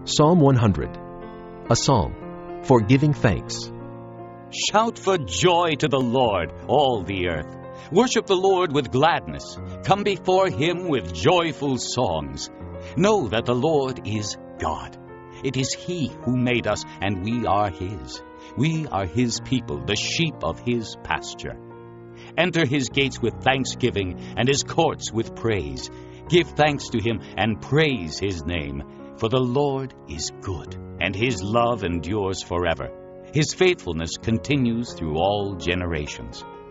Psalm 100, a psalm for giving thanks. Shout for joy to the Lord, all the earth. Worship the Lord with gladness. Come before him with joyful songs. Know that the Lord is God. It is he who made us, and we are his. We are his people, the sheep of his pasture. Enter his gates with thanksgiving and his courts with praise. Give thanks to him and praise his name. For the Lord is good, and his love endures forever. His faithfulness continues through all generations.